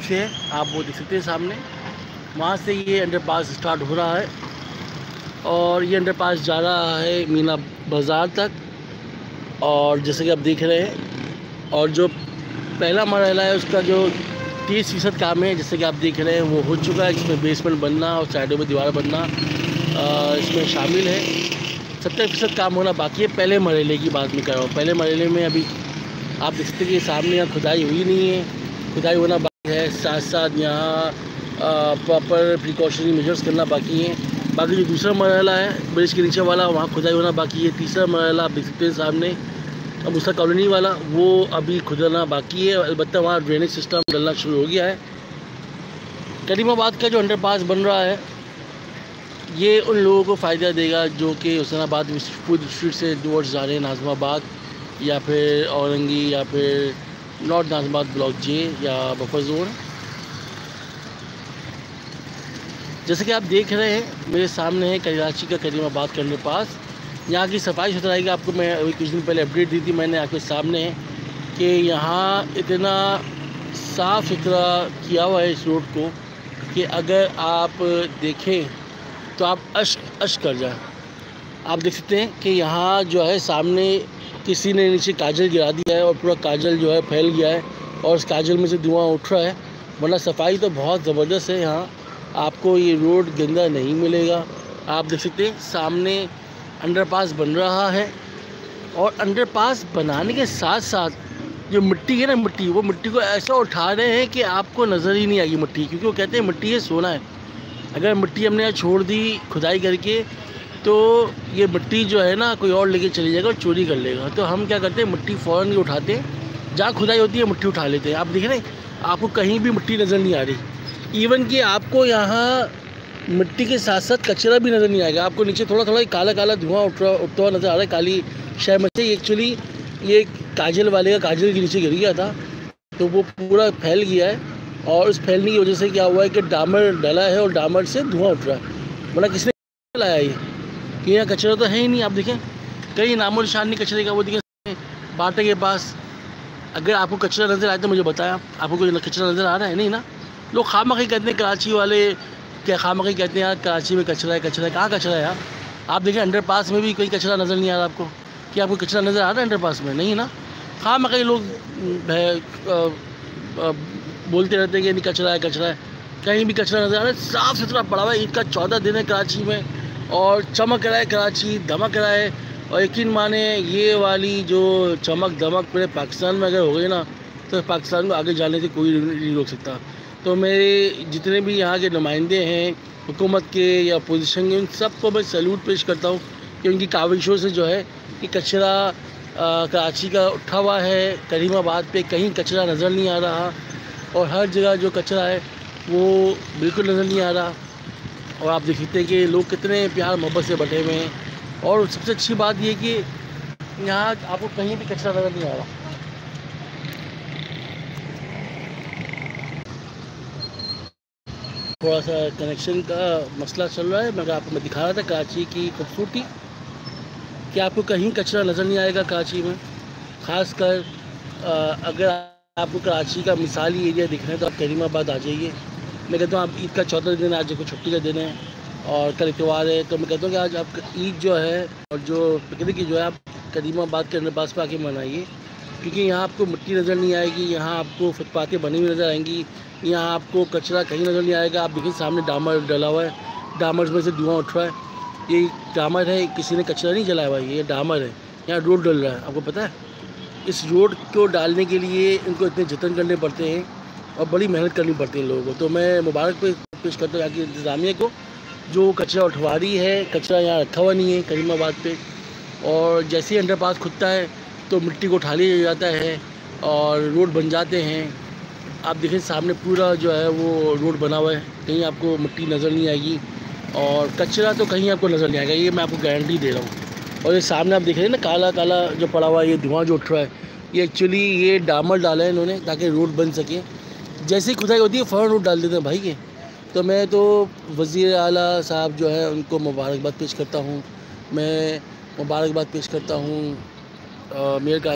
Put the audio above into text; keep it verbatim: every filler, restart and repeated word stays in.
से है, आप वो देख सकते हैं सामने। वहाँ से ये अंडरपास स्टार्ट हो रहा है और ये अंडरपास जा रहा है मीना बाज़ार तक। और जैसे कि आप देख रहे हैं, और जो पहला मरहला है उसका जो तीस फीसद काम है, जैसे कि आप देख रहे हैं, वो हो चुका है। जिसमें बेसमेंट बनना और साइडों में दीवार बनना इसमें शामिल है। सत्तर फीसद काम होना बाकी है। पहले मरहले की बात मैं कर रहा हूँ। पहले मरहले में अभी आप देख सकते हैं कि सामने यहाँ खुदाई हुई नहीं है, खुदाई होना बाकी है। साथ साथ यहाँ प्रॉपर प्रिकॉशनरी मेजर्स करना बाकी हैं। बाकी जो दूसरा मरहला है ब्रिज के नीचे वाला, वहाँ खुदाई होना बाकी है। तीसरा मरहला आप देख सकते हैं सामने अब उसका कॉलोनी वाला, वो अभी खुदना बाकी है। अलबत्ता वहाँ ड्रेनेज सिस्टम डलना शुरू हो गया है। करीमाबाद का जो अंडरपास बन रहा है ये उन लोगों को फ़ायदा देगा जो कि हुसैनाबाद फूड स्ट्रीट से टुवर्ड्स जा रहे हैं नाज़िमाबाद या फिर औरंगी या फिर नॉर्थ नाज़िमाबाद ब्लॉक जे या बफर जोन। जैसे कि आप देख रहे हैं मेरे सामने है कराची का करीमाबाद का अंडरपास। यहाँ की सफाई सुथराई की आपको मैं अभी कुछ दिन पहले अपडेट दी थी मैंने, आपके सामने है कि यहाँ इतना साफ़ सुथरा किया हुआ है इस रोड को कि अगर आप देखें तो आप अश्क अश्क कर जाए। आप देख सकते हैं कि यहाँ जो है सामने किसी ने नीचे काजल गिरा दिया है और पूरा काजल जो है फैल गया है और उस काजल में से धुआं उठ रहा है। वरना सफाई तो बहुत ज़बरदस्त है यहाँ, आपको ये रोड गंदा नहीं मिलेगा। आप देख सकते हैं सामने अंडरपास बन रहा है और अंडरपास बनाने के साथ साथ जो मिट्टी है ना, मिट्टी वो मिट्टी को ऐसा उठा रहे हैं कि आपको नज़र ही नहीं आएगी मिट्टी, क्योंकि वो कहते हैं मिट्टी है सोना है। अगर मिट्टी हमने यहाँ छोड़ दी खुदाई करके तो ये मिट्टी जो है ना कोई और लेके चली जाएगा और चोरी कर लेगा। तो हम क्या करते हैं, मिट्टी फ़ौरन ही उठाते हैं, जहाँ खुदाई होती है मिट्टी उठा लेते हैं। आप देख रहे हैं आपको कहीं भी मिट्टी नज़र नहीं आ रही। इवन कि आपको यहाँ मिट्टी के साथ साथ कचरा भी नज़र नहीं आएगा। आपको नीचे थोड़ा थोड़ा काला काला धुआं उठ रहा उठता हुआ नज़र आ रहा है, काली शय में से। एक्चुअली ये काजल वाले का काजल के नीचे गिर गया था तो वो पूरा फैल गया है और उस फैलने की वजह से क्या हुआ है कि डामर डला है और डामर से धुआं उठ रहा है। मतलब किसने लाया ये कि यहाँ कचरा तो है ही नहीं। आप देखें कहीं नामो निशान नहीं कचरे का। वो देखें बाटे के पास, अगर आपको कचरा नज़र आए तो मुझे बताया, आपको कोई कचरा नज़र आ रहा है? नहीं ना। लोग खामखी कहते हैं कराची वाले, क्या खामखी कहते हैं यार कराची में कचरा है कचरा है। कहाँ कचरा है यार? आप देखें अंडरपास में भी कोई कचरा नज़र नहीं आ रहा आपको। कि आपको कचरा नज़र आ रहा है अंडरपास में? नहीं ना। खामखी लोग बोलते रहते हैं कि नहीं कचरा है कचरा है। कहीं भी कचरा नज़र आ रहा है, साफ़ सुथरा पड़ा हुआ है। ईद का चौदह दिन है कराची में और चमक रहा है कराची, धमक रहा है। और यकीन माने ये वाली जो चमक धमक पूरे पाकिस्तान में अगर हो गई ना तो पाकिस्तान को आगे जाने से कोई नहीं रोक सकता। तो मेरे जितने भी यहाँ के नुमाइंदे हैं हुकूमत के या अपोजिशन के, उन सबको मैं सैल्यूट पेश करता हूँ कि उनकी काविशों से जो है कि कचरा कराची का उठा हुआ है। करीमाबाद पे कहीं कचरा नज़र नहीं आ रहा और हर जगह जो कचरा है वो बिल्कुल नज़र नहीं आ रहा। और आप देख सकते हैं कि लोग कितने प्यार मोहब्बत से बैठे हुए हैं। और सबसे अच्छी बात ये कि यहाँ आपको कहीं भी कचरा नज़र नहीं आ रहा। थोड़ा सा कनेक्शन का मसला चल रहा है, मगर आपको मैं दिखा रहा था कराची की खूबसूरती कि आपको कहीं कचरा नज़र नहीं आएगा कराची में। ख़ासकर अगर आपको कराची का मिसाली एरिया दिख रहा है तो आप करीमाबाद आ जाइए। मैं कहता हूँ आप ईद का चौदह दिन आज देखो छुट्टी का दिन है और कल इतवार है, तो मैं कहता हूँ कि आज आप ईद जो है और जो पिकनिक की जो है आप करीमाबाद के अंडरपास पर आके मनाइए, क्योंकि यहाँ आपको मिट्टी नज़र नहीं आएगी, यहाँ आपको फुटपाथें बनी हुई नज़र आएंगी, यहाँ आपको कचरा कहीं नज़र नहीं आएगा। आप देखिए सामने डामर डला हुआ है, डामर में से धुआं उठ रहा है। ये डामर है, किसी ने कचरा नहीं जलाया हुआ, ये डामर है। यहाँ रोड डल रहा है, आपको पता है। इस रोड को डालने के लिए इनको इतने जतन करने पड़ते हैं और बड़ी मेहनत करनी पड़ती है इन लोगों को। तो मैं मुबारक पे पेश करता हूँ यहाँ की इंतज़ामिया को जो कचरा उठवा रही है। कचरा यहाँ रखा हुआ नहीं है करीमाबाद पे, और जैसे ही अंडरपास खुदता है तो मिट्टी को उठा लिया जाता है और रोड बन जाते हैं। आप देखें सामने पूरा जो है वो रोड बना हुआ है, कहीं आपको मिट्टी नज़र नहीं आएगी और कचरा तो कहीं आपको नज़र नहीं आएगा, ये मैं आपको गारंटी दे रहा हूँ। और ये सामने आप देख रहे हैं ना काला काला जो पड़ा हुआ है, ये धुआं जो उठ रहा है, ये एक्चुअली ये डामर डाला है इन्होंने ताकि रोड बन सके। जैसे ही खुदाई होती है फ़ौरन रोड डाल देते हैं भाई ये। तो मैं तो वज़ीर आला साहब जो है उनको मुबारकबाद पेश करता हूँ, मैं मुबारकबाद पेश करता हूँ मेयर का